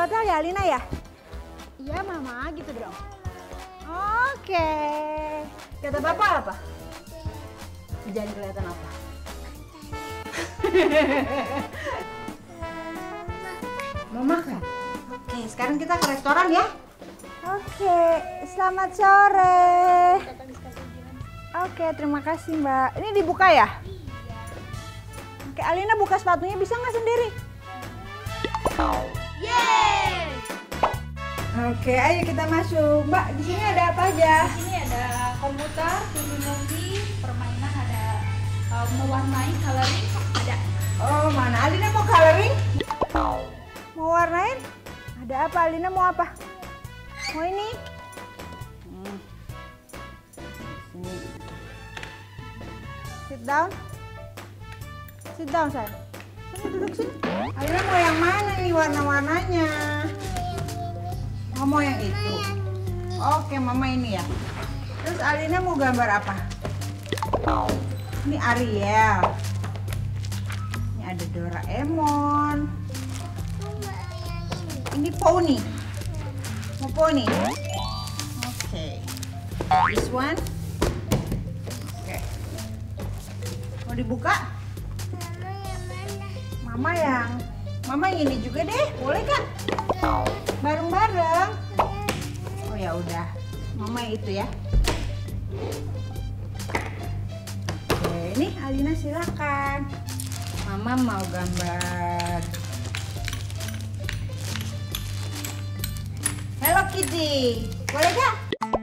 hotel ya, Alina ya? Iya mama, gitu dong. Oke. Kata bapak apa? Jangan kelihatan apa? Mau makan? Oke, sekarang kita ke restoran ya. Oke, selamat sore. Oke, terima kasih Mbak. Ini dibuka ya? Oke, Alina buka sepatunya bisa nggak sendiri? Yeay! Oke, ayo kita masuk. Mbak, di sini ada apa aja? Di sini ada komputer, TV movie, permainan, ada mewarnai, coloring, ada. Oh, mana? Alina mau coloring? Mau warnain? Ada apa? Alina mau apa? Mau ini? Sini. Sit down. Sit down, sayang. Sini duduk sini. Alina mau yang mana nih warna-warnanya? Oh, mau yang itu. Oke, mama ini ya. Terus Alina mau gambar apa? Ini Ariel. Ini ada Doraemon. Ini pony. Mau pony? Oke. This one. Oke. Mau dibuka? Mama yang ini juga deh. Boleh Kak? Bareng-bareng. Oh ya udah. Mama yang itu ya. Oke, ini Alina silakan. Mama mau gambar Hello Kitty. Boleh Kak?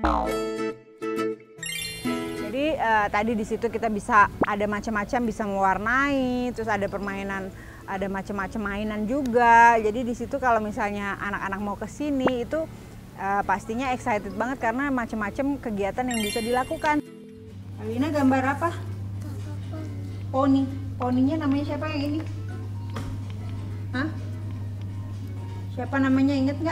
Jadi tadi di situ kita bisa ada macam-macam, bisa mewarnai, terus ada permainan, ada macam-macam mainan juga. Jadi di situ kalau misalnya anak-anak mau ke sini itu pastinya excited banget karena macam-macam kegiatan yang bisa dilakukan. Alina gambar apa? Poni. Poninya namanya siapa yang ini? Hah? Siapa namanya, inget nggak?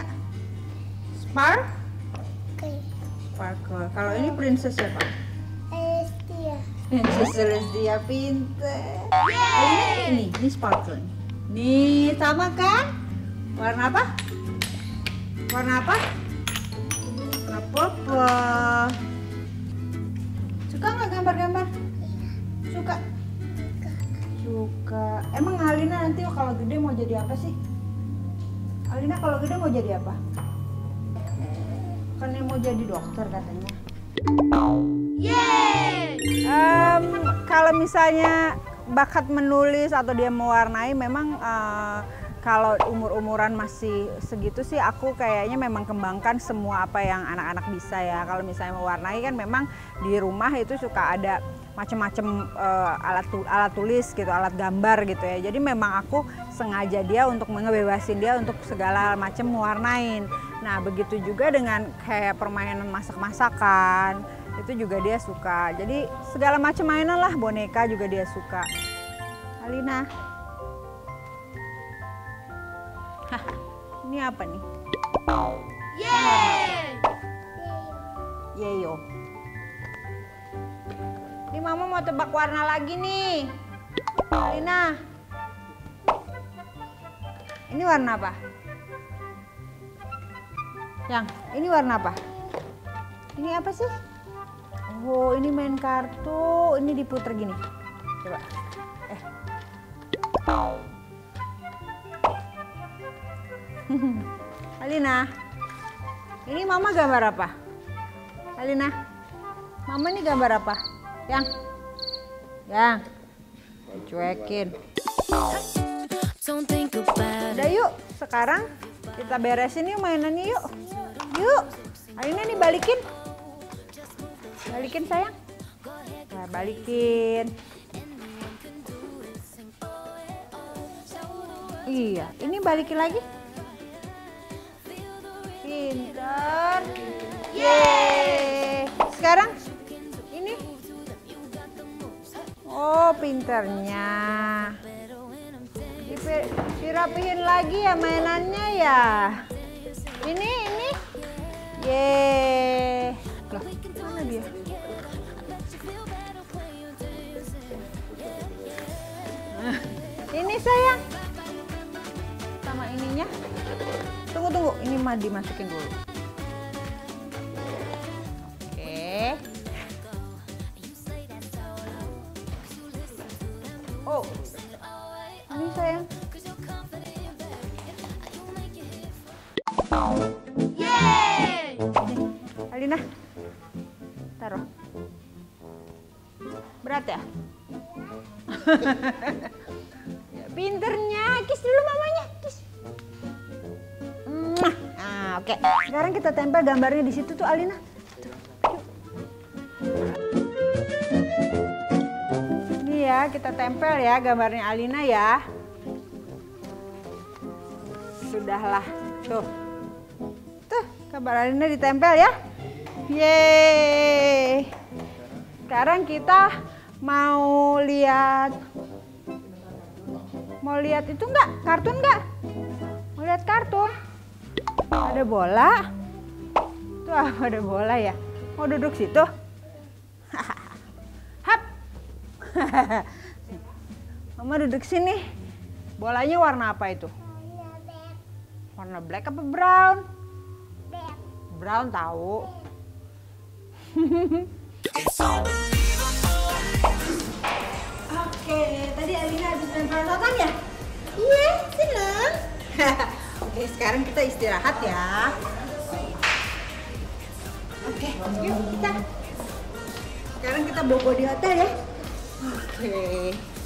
Sparkle. Kalau ini princess siapa? Celestia. Princess Celestia, pinter. Ini Sparkle. Nih, sama kan? Warna apa? Warna apa? Warna purple. Suka nggak gambar-gambar? Suka? Suka. Emang Alina nanti kalau gede mau jadi apa sih? Alina kalau gede mau jadi apa? Kan yang mau jadi dokter katanya. Yeay! Kalau misalnya bakat menulis atau dia mewarnai, memang kalau umur-umuran masih segitu sih aku kayaknya memang kembangkan semua apa yang anak-anak bisa ya. Kalau misalnya mewarnai kan memang di rumah itu suka ada macam-macam alat tulis gitu, alat gambar gitu ya. Jadi memang aku sengaja dia untuk ngebebasin dia untuk segala macam mewarnain. Nah begitu juga dengan kayak permainan masak-masakan, itu juga dia suka. Jadi segala macam mainan lah, boneka juga dia suka. Alina. Hah, ini apa nih? Yeay! Yeyo. Ini mama mau tebak warna lagi nih. Alina. Ini warna apa? Yang ini warna apa? Ini apa sih? Oh, ini main kartu. Ini diputer gini. Coba. Alina. Ini mama gambar apa? Alina. Mama ini gambar apa? Yang. Cuekin. Udah yuk, sekarang kita beresin yuk mainannya yuk. Yuk. Alina nih balikin. Balikin sayang. Nah, balikin. Iya, ini balikin lagi. Pinter. Yeay. Sekarang ini. Oh, pinternya. Dirapihin lagi ya mainannya ya. Ini. Yeay. Loh, mana dia? Ini sayang. Sama ininya. Tunggu, ini mah dimasukin dulu. Oke. Oh, ini sayang. Yeay! Alina, taruh. Berat ya? Ya, pinternya, kiss dulu mamanya, kiss. Nah, oke. Sekarang kita tempel gambarnya di situ tuh, Alina. Tuh, yuk. Ini ya, kita tempel ya gambarnya Alina ya. Sudahlah, tuh. Tuh, gambar Alina ditempel ya. Yeay. Sekarang kita mau lihat itu enggak? Kartun enggak? Mau lihat kartun? Ada bola. Tuh ada bola ya. Mau duduk situ? Hap. Mama duduk sini. Bolanya warna apa itu? Warna black apa brown? Brown tahu. Oke, tadi Alina habis main perosotan ya? Iya, seneng. Oke, sekarang kita istirahat ya. Oke, yuk kita. Sekarang kita bobo di hotel ya. Oke.